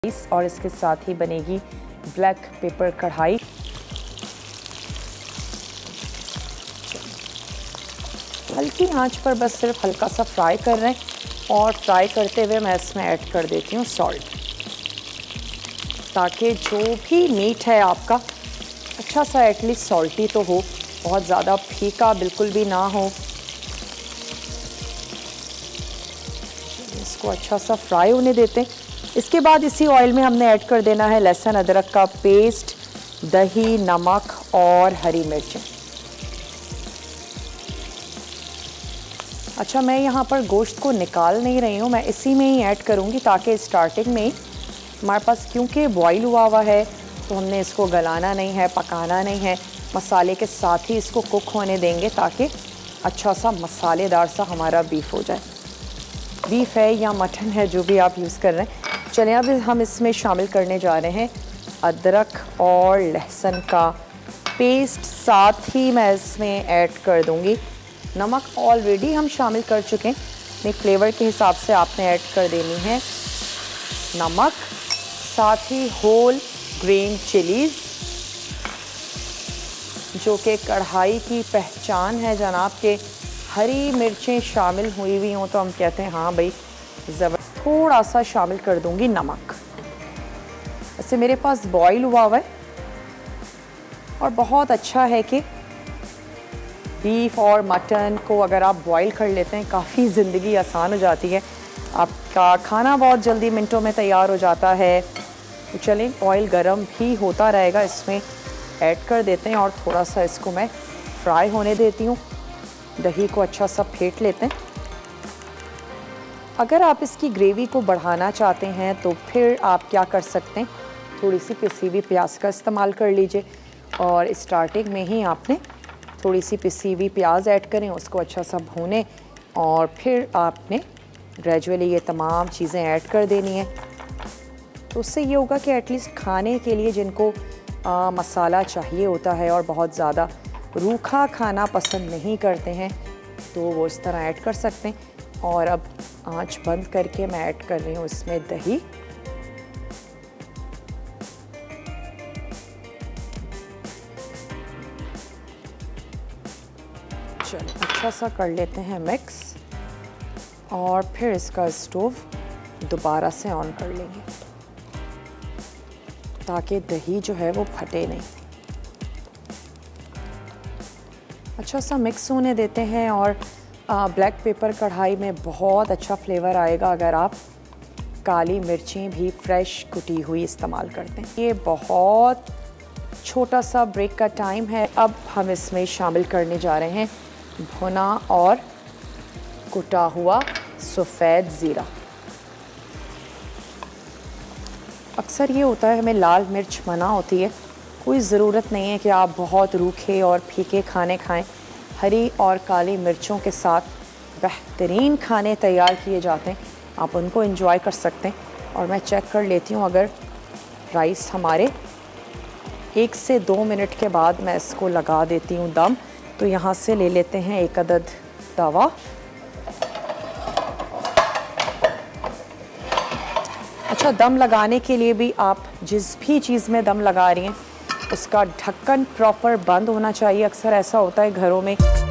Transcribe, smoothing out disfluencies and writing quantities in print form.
और इसके साथ ही बनेगी ब्लैक पेपर कढ़ाई। हल्की आंच पर बस सिर्फ हल्का सा फ्राई कर रहे हैं और फ्राई करते हुए मैं इसमें ऐड कर देती हूँ सॉल्ट, ताकि जो भी मीट है आपका अच्छा सा एटलीस्ट सॉल्टी तो हो, बहुत ज़्यादा फीका बिल्कुल भी ना हो। इसको अच्छा सा फ्राई होने देते हैं। इसके बाद इसी ऑयल में हमने ऐड कर देना है लहसुन अदरक का पेस्ट, दही, नमक और हरी मिर्चें। अच्छा, मैं यहाँ पर गोश्त को निकाल नहीं रही हूँ, मैं इसी में ही ऐड करूँगी ताकि स्टार्टिंग में ही हमारे पास, क्योंकि बॉईल हुआ है तो हमने इसको गलाना नहीं है, पकाना नहीं है, मसाले के साथ ही इसको कुक होने देंगे ताकि अच्छा सा मसालेदार सा हमारा बीफ हो जाए। बीफ है या मटन है, जो भी आप यूज़ कर रहे हैं। चलिए अब हम इसमें शामिल करने जा रहे हैं अदरक और लहसुन का पेस्ट, साथ ही मैं इसमें ऐड कर दूंगी नमक। ऑलरेडी हम शामिल कर चुके हैं, अपने फ्लेवर के हिसाब से आपने ऐड कर देनी है नमक, साथ ही होल ग्रीन चिलीज़, जो कि कढ़ाई की पहचान है जनाब के हरी मिर्चें शामिल हुई हुई हों तो हम कहते हैं हाँ भाई ज़बरदस्त। थोड़ा सा शामिल कर दूंगी नमक। ऐसे मेरे पास बॉईल हुआ है और बहुत अच्छा है कि बीफ और मटन को अगर आप बॉईल कर लेते हैं काफ़ी ज़िंदगी आसान हो जाती है, आपका खाना बहुत जल्दी मिनटों में तैयार हो जाता है। तो चलें, ऑयल गरम भी होता रहेगा, इसमें ऐड कर देते हैं और थोड़ा सा इसको मैं फ्राई होने देती हूँ। दही को अच्छा सा फेंट लेते हैं। अगर आप इसकी ग्रेवी को बढ़ाना चाहते हैं तो फिर आप क्या कर सकते हैं, थोड़ी सी पिसी हुई प्याज का इस्तेमाल कर लीजिए और स्टार्टिंग में ही आपने थोड़ी सी पिसी हुई प्याज ऐड करें, उसको अच्छा सा भूनें और फिर आपने ग्रेजुअली ये तमाम चीज़ें ऐड कर देनी है। तो उससे ये होगा कि एटलीस्ट खाने के लिए जिनको मसाला चाहिए होता है और बहुत ज़्यादा रूखा खाना पसंद नहीं करते हैं तो वो इस तरह ऐड कर सकते हैं। और अब आंच बंद करके मैं ऐड कर रही हूँ इसमें दही। चलो अच्छा सा कर लेते हैं मिक्स और फिर इसका स्टोव दोबारा से ऑन कर लेंगे ताकि दही जो है वो फटे नहीं। अच्छा सा मिक्स होने देते हैं और ब्लैक पेपर कढ़ाई में बहुत अच्छा फ्लेवर आएगा अगर आप काली मिर्चें भी फ्रेश कुटी हुई इस्तेमाल करते हैं। ये बहुत छोटा सा ब्रेक का टाइम है। अब हम इसमें शामिल करने जा रहे हैं भुना और कुटा हुआ सफ़ेद ज़ीरा। अक्सर ये होता है हमें लाल मिर्च मना होती है, कोई ज़रूरत नहीं है कि आप बहुत रूखे और फीके खाने खाएं। हरी और काली मिर्चों के साथ बेहतरीन खाने तैयार किए जाते हैं, आप उनको एंजॉय कर सकते हैं। और मैं चेक कर लेती हूँ, अगर राइस हमारे 1 से 2 मिनट के बाद मैं इसको लगा देती हूँ दम। तो यहाँ से ले लेते हैं एक अदद तवा। अच्छा, दम लगाने के लिए भी आप जिस भी चीज़ में दम लगा रही हैं उसका ढक्कन प्रॉपर बंद होना चाहिए। अक्सर ऐसा होता है घरों में